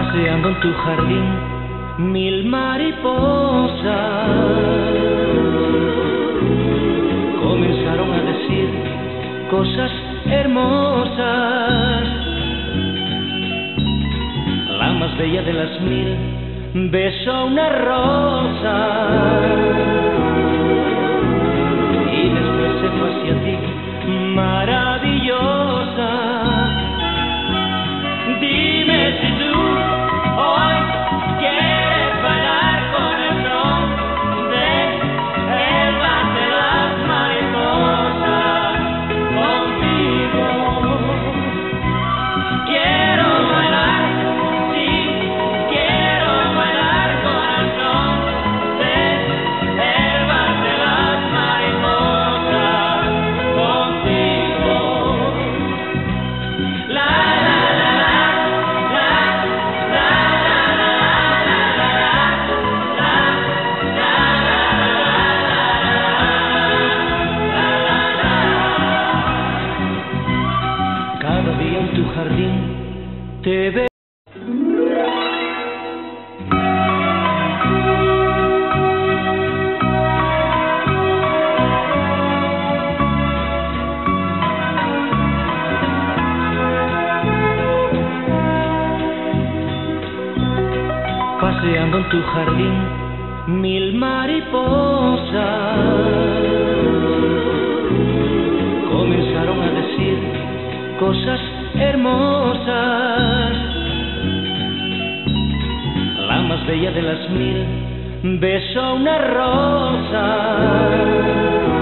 paseando en tu jardín, mil mariposas comenzaron a decir cosas hermosas. La más bella de las mil besó una rosa y después se fue hacia ti, maravillosa. Dime si tú hoy quieres bailar con el son del vals de las mariposas. Contigo quiero bailar, sí, quiero bailar con el son del vals de las mariposas. Contigo la cada día en tu jardín te veo. Paseando en tu jardín, mil mariposas comenzaron a decir cosas hermosas. La más bella de las mil besó una rosa